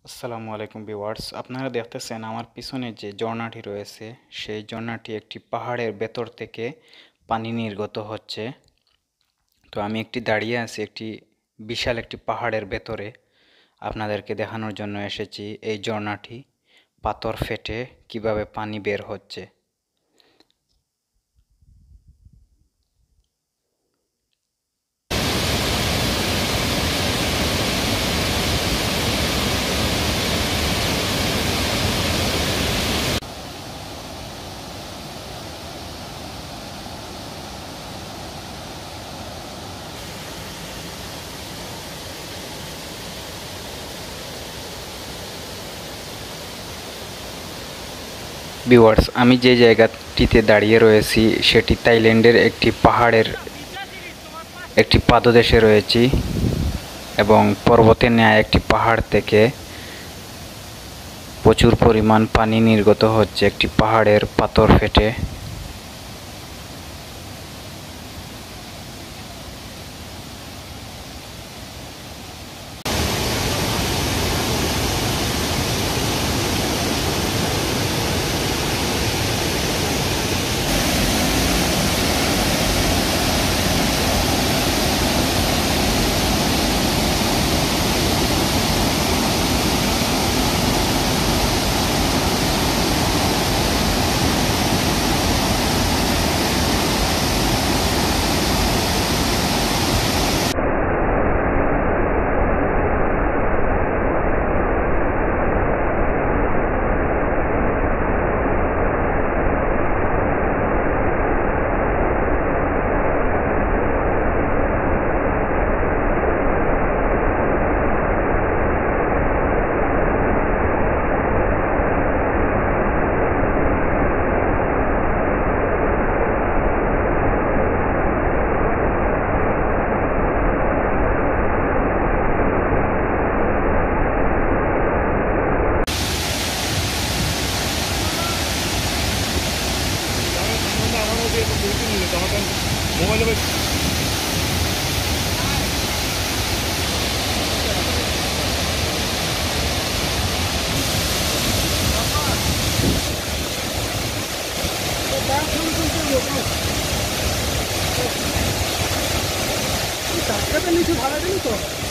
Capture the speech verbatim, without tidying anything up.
আসসালামু আলাইকুম ভিউয়ার্স, আপনারা দেখতেছেন আমার পিছনে যে ঝর্ণাটি রয়েছে সেই ঝর্ণাটি একটি পাহাড়ের ভেতর থেকে পানি নির্গত হচ্ছে। তো আমি একটি দাঁড়িয়ে আছি একটি বিশাল একটি পাহাড়ের ভেতরে। আপনাদেরকে দেখানোর জন্য এসেছি এই ঝর্ণাটি পাথর ফেটে কিভাবে পানি বের হচ্ছে। ভিউয়ার্স, আমি যে জায়গাটিতে দাঁড়িয়ে রয়েছি সেটি থাইল্যান্ডের একটি পাহাড়ের একটি পাদদেশে রয়েছি এবং পর্বতের ন্যায় একটি পাহাড় থেকে প্রচুর পরিমাণ পানি নির্গত হচ্ছে একটি পাহাড়ের পাথর ফেটে। মোবাইলে টাকাটা নিচে ভাড়া দিলি তো।